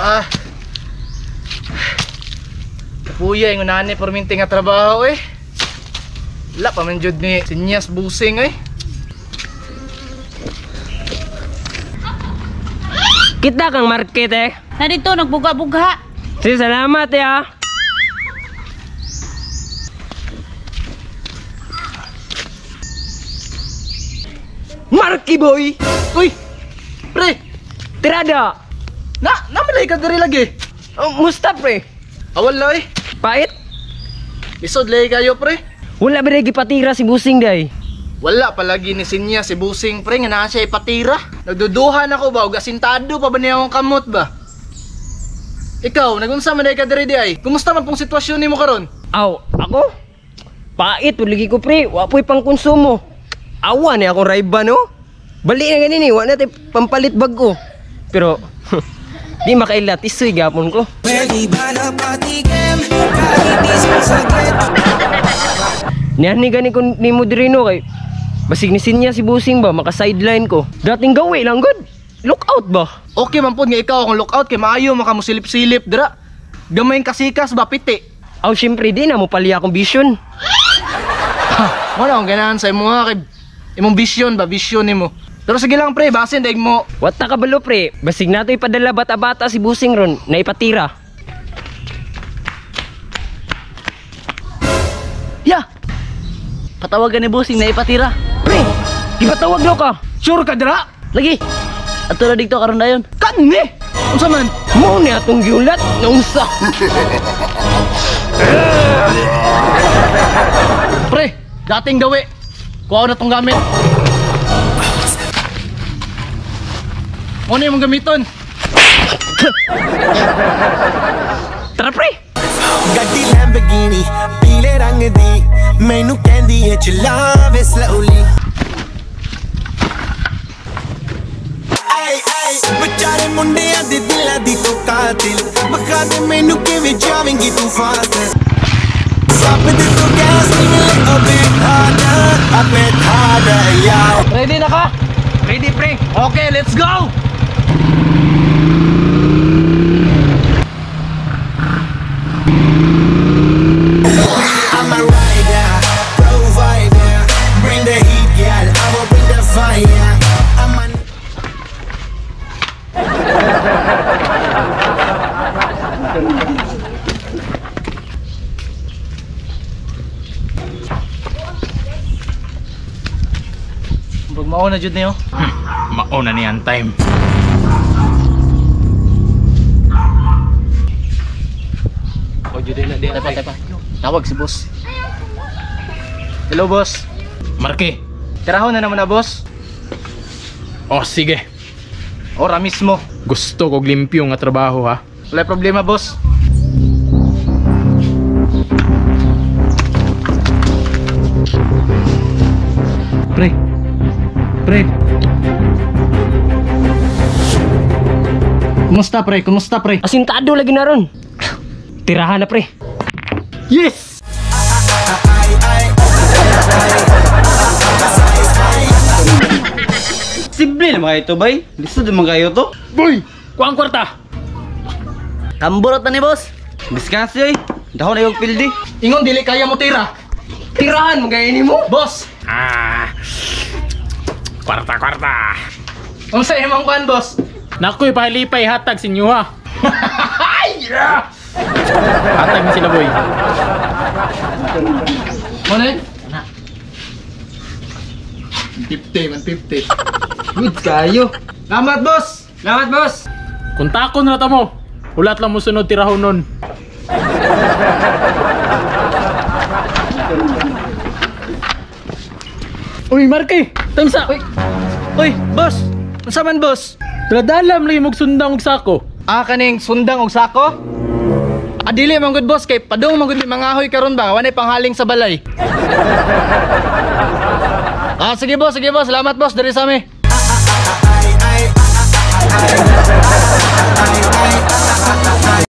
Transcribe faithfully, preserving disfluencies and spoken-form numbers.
Ah. Kapuya yung unani perminti nga trabaho eh. Wala pa man jud ni Sinyas Busing eh. Kita kang market eh. Na dito nagbuga-buga. Sige, salamat ya. Marky boy. Uy. Pre, Tirada. na namalay ka diri lagi. Oh, musta pre? Awal la eh. Pait? Isod lay kayo pre. Wala ba rin gipatira si Busing day? Wala palagi ni Sinya si Busing pre nga naa siya ipatira. Nagduduhan ako ba og asintado pa ba niya akong kamot ba? Ikaw, nagunsa man day ka diri di ay? Kumusta man pong sitwasyon nimo karon? Aw, ako? Pait, lagi ko pre. Wapoy pang konsumo. Awa ni akong raiba no? Bali na ganini, wala natin pampalit bago. Pero, di makailat, isoy gapon ko. Niyan ni gani ko ni mo diri no kay basig ni Sinya si Busing ba, maka-sideline ko. Dating gawi lang good. Look out ba? Okay man pod nga ikaw akong lookout kay maayo makamusilip-silip dira. Gamay kasikas ba piti? Aw, syempre di na mo pali akong vision. Ha, wala akong ganahan sa imo nga kay imong vision ba, vision nimo. Pero sige lang pre, basin daig mo. Wat ta kabalo pre, basig nato ipadala bata-bata si Busing ron na ipatira. Ya. Patawagan ni Busing na ipatira. Pre, di ba tawag daw ka? Sure ka dira? Lagi. Ato na dito karon dayon. Kani. Unsa man? Mo ni atong giulat naunsa. Pre, dating gawi. Kuha na tong gamit. Ano yung gamiton? Tara pre. ਗੱਡੀ ਲੈਂਬਗੀਨੀ ਪੀਲੇ ਰੰਗ ਦੀ ਮੈਨੂੰ ਕਹਿੰਦੀ ਏ ਚਲਾਵੇ ਸਲੋਲੀ ਆਏ ਆਏ ਵਿਚਾਰੇ ਮੁੰਡਿਆਂ ਦੇ ਦਿਲਾਂ ਦੀ ਤੂੰ ਕਾਤਿਲ ਮਖਾ ਦੇ ਮੈਨੂੰ ਕਿਵੇਂ ਜਾਵੇਂਗੀ ਤੂੰ ਫਾਸਟ ਸਭ ਦੇ ਤੂੰ ਗੈਸ ਨਹੀਂ ਅਬੇ ਖਾਦਾ ਅਬੇ ਖਾਦਾ ਯਾਰ Ready na ka? Ready pre. Okay, let's go! I'm a rider, provider. Bring the heat, girl. I will bring the fire. I'm a Pag mauna jud niyo. Mauna niyan time. O jud na di. Tepa tepa. Tawag si boss. Hello boss. Marky. Tirahon na naman na boss. Oh sige. Ora mismo. Gusto kog limpyo nga trabaho ha. Wala problema boss. Pre. Pre. Kumusta pre? Kumusta pre? Asintado lagi na ron. Tirahan na pre. Yes! Simple naman ito, bay. Lisod naman kayo to. Boy! Kuang kwarta! Kamburot na ni boss. Discuss yoy. Dahon na yung pildi. Ingon dili kaya mo tira. Tirahan mo gaya mo. Boss! Ah! Kwarta kwarta! Unsa imong kuan boss? Nakoy palipay hatag sa inyo ha. Ay! Yeah! Hatag na sila boy. Ano eh? fifty, one fifty. Good kayo. Salamat boss! Salamat boss. Kung takon na ta mo, ulat lang mo sunod tirahon nun. Uy Marky! Tamsa! Uy! Uy! Boss! Unsa man boss? Tradalam lang yung magsundang og sako. Ah, kaning sundang og sako? Adili man good boss kay padung man gud mi mangahoy karon ba wanay panghaling sa balay. Ah sige boss, sige boss. Salamat boss diri sa mi.